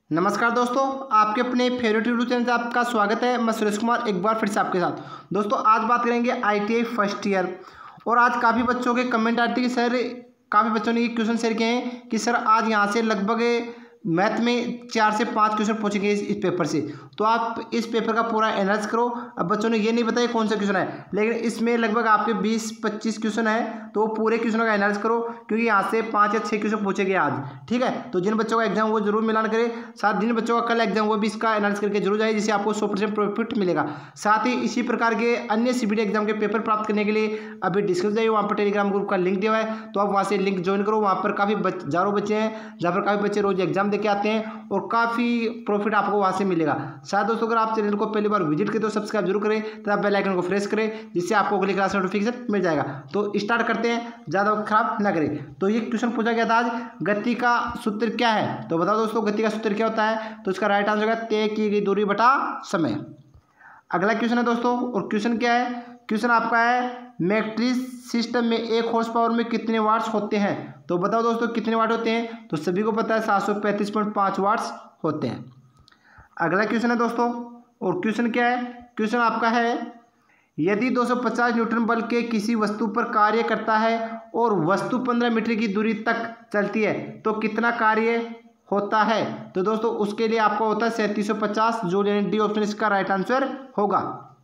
नमस्कार दोस्तों, आपके अपने फेवरेट यूट्यूब चैनल से आपका स्वागत है। मैं सुरेश कुमार एक बार फिर से आपके साथ। दोस्तों आज बात करेंगे ITI फर्स्ट ईयर। और आज काफ़ी बच्चों के कमेंट आते हैं कि सर, काफ़ी बच्चों ने ये क्वेश्चन शेयर किए हैं कि सर आज यहाँ से लगभग मैथ में 4 से 5 क्वेश्चन पूछेंगे इस पेपर से, तो आप इस पेपर का पूरा एनालाइज करो। अब बच्चों ने ये नहीं बताया कौन सा क्वेश्चन है, लेकिन इसमें लगभग आपके 20-25 क्वेश्चन है, तो वो पूरे क्वेश्चनों का एनालाइज करो क्योंकि यहाँ से 5 या 6 क्वेश्चन पूछेंगे आज। ठीक है, तो जिन बच्चों का एग्जाम वो जरूर मिलान करें, साथ जिन बच्चों का कल एग्जाम वो भी इसका एनालिस करके जरूर जाए, जिससे आपको 100% प्रॉफिट मिलेगा। साथ ही इसी प्रकार के अन्य CBT एग्जाम के पेपर प्राप्त करने के लिए अभी डिस्क्रिप्शन जाइए, वहाँ पर टेलीग्राम ग्रुप का लिंक दिया हुआ है, तो आप वहाँ से लिंक ज्वाइन करो। वहाँ पर काफ़ी हजारों बच्चे हैं, जहाँ पर काफ़ी बच्चे रोज एग्जाम देके आते हैं और काफ़ी प्रॉफिट आपको वहाँ से मिलेगा। साथ दोस्तों, अगर आप चैनल को पहली बार विजिट करें तो सब्सक्राइब जरूर करें तथा बेल आइकन को प्रेस करें, जिससे आपको अगली क्लास नोटिफिकेशन मिल जाएगा। तो स्टार्ट करते हैं, ज़्यादा खराब ना करें। तो ये क्वेश्चन पूछा गया था आज, गति का सूत्र क्या है? तो बताओ दोस्तों, गति का सूत्र क्या होता है? तो इसका राइट आंसर होगा तय की गई दूरी बटा समय। अगला क्वेश्चन है दोस्तों, और क्वेश्चन क्या है? क्वेश्चन आपका है मैट्रिक्स सिस्टम में 1 हॉर्स पावर में कितने वाट्स होते हैं? तो बताओ दोस्तों कितने वाट होते हैं? तो सभी को पता है 735.5 वाट्स होते हैं। अगला क्वेश्चन है दोस्तों, और क्वेश्चन क्या है? क्वेश्चन आपका है यदि 250 न्यूटन बल के किसी वस्तु पर कार्य करता है और वस्तु 15 मीटर की दूरी तक चलती है तो कितना कार्य होता है? तो दोस्तों उसके लिए आपका होता है 3750 जूल, यानी डी ऑप्शन इसका राइट आंसर होगा।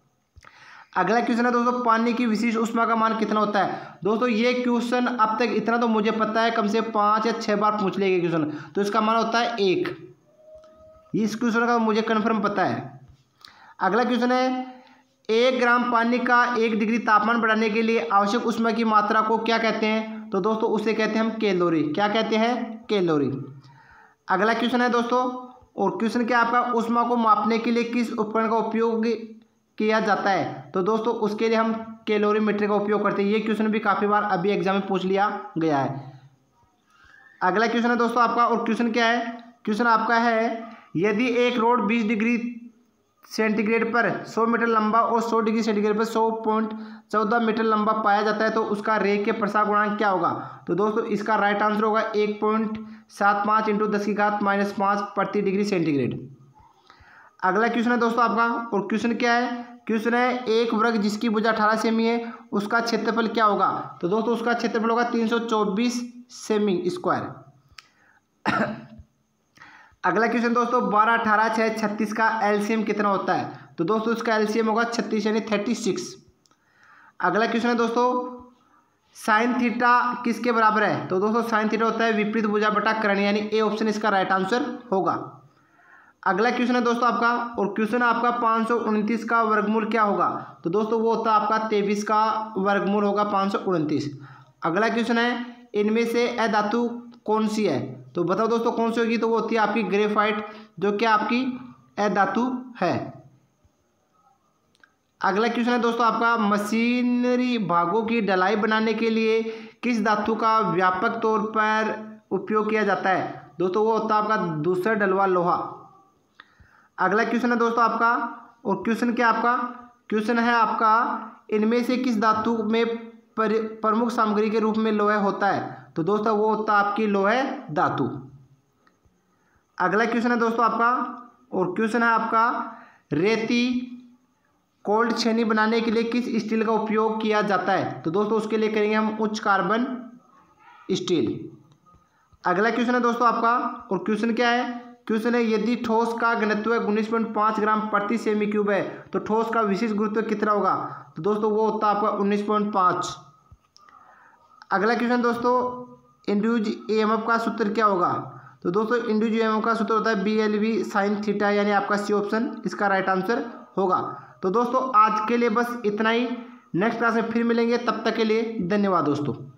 अगला क्वेश्चन है दोस्तों, पानी की विशिष्ट ऊष्मा का मान कितना होता है? दोस्तों ये क्वेश्चन अब तक इतना तो मुझे पता है, कम से 5 या 6 बार पूछ लेंगे क्वेश्चन, तो इसका मान होता है 1। इस क्वेश्चन का मुझे कन्फर्म पता है। अगला क्वेश्चन है 1 ग्राम पानी का 1 डिग्री तापमान बढ़ाने के लिए आवश्यक ऊष्मा की मात्रा को क्या कहते हैं? तो दोस्तों उसे कहते हैं हम कैलोरी। क्या कहते हैं? कैलोरी। अगला क्वेश्चन है दोस्तों, और क्वेश्चन क्या आपका, ऊष्मा को मापने के लिए किस उपकरण का उपयोग किया जाता है? तो दोस्तों उसके लिए हम कैलोरीमीटर का उपयोग करते हैं। ये क्वेश्चन भी काफ़ी बार अभी एग्जाम में पूछ लिया गया है। अगला क्वेश्चन है दोस्तों आपका, और क्वेश्चन क्या है? क्वेश्चन आपका है यदि एक रोड 20 डिग्री सेंटीग्रेड पर 100 मीटर लंबा और 100 डिग्री सेंटीग्रेड पर 100.14 मीटर लंबा पाया जाता है तो उसका रेखीय प्रसार गुणांक क्या होगा? तो दोस्तों इसका राइट आंसर होगा 1.75 × 10⁻⁵ प्रति डिग्री सेंटीग्रेड। अगला क्वेश्चन है दोस्तों आपका, और क्वेश्चन क्या है? क्वेश्चन है एक वर्ग जिसकी भुजा 18 सेमी है उसका क्षेत्रफल क्या होगा? तो दोस्तों उसका क्षेत्रफल होगा 324 सेमी स्क्वायर। अगला क्वेश्चन दोस्तों 12, 18, 6, 36 का LCM कितना होता है? तो दोस्तों इसका LCM होगा 36 यानी 36। अगला क्वेश्चन है दोस्तों साइन थीटा किसके बराबर है? तो दोस्तों साइन थीटा होता है विपरीत भुजा बटा कर्ण, यानी A ऑप्शन इसका राइट आंसर होगा। अगला क्वेश्चन है दोस्तों आपका, और क्वेश्चन आपका 529 का वर्गमूल क्या होगा? तो दोस्तों वो होता है आपका 23 का वर्गमूल होगा 529। अगला क्वेश्चन है इनमें से अधातु कौन सी है? तो बताओ दोस्तों कौन सी होगी? तो वो होती है आपकी ग्रेफाइट, जो कि आपकी अधातु है। अगला क्वेश्चन है दोस्तों आपका मशीनरी भागों की ढलाई बनाने के लिए किस धातु का व्यापक तौर पर उपयोग किया जाता है? दोस्तों वो होता है आपका दूसरा डलवा लोहा। अगला क्वेश्चन है दोस्तों आपका, और क्वेश्चन क्या आपका? क्वेश्चन है आपका इनमें से किस धातु में प्रमुख सामग्री के रूप में लोहा होता है? तो दोस्तों वो होता है आपकी लोहे धातु। अगला क्वेश्चन है दोस्तों आपका, और क्वेश्चन है आपका रेती कोल्ड छेनी बनाने के लिए किस स्टील का उपयोग किया जाता है? तो दोस्तों उसके लिए करेंगे हम उच्च कार्बन स्टील। अगला क्वेश्चन है दोस्तों आपका, और क्वेश्चन क्या है? क्वेश्चन है यदि ठोस का घनत्व 19.5 ग्राम प्रति सेमी क्यूब है तो ठोस का विशिष्ट गुरुत्व कितना होगा? तो दोस्तों वो होता है आपका 19.5। अगला क्वेश्चन दोस्तों इंड्यूज EMF का सूत्र क्या होगा? तो दोस्तों इंड्यूज EMF का सूत्र होता है BLV sin थीटा, यानी आपका C ऑप्शन इसका राइट आंसर होगा। तो दोस्तों आज के लिए बस इतना ही, नेक्स्ट क्लास में फिर मिलेंगे, तब तक के लिए धन्यवाद दोस्तों।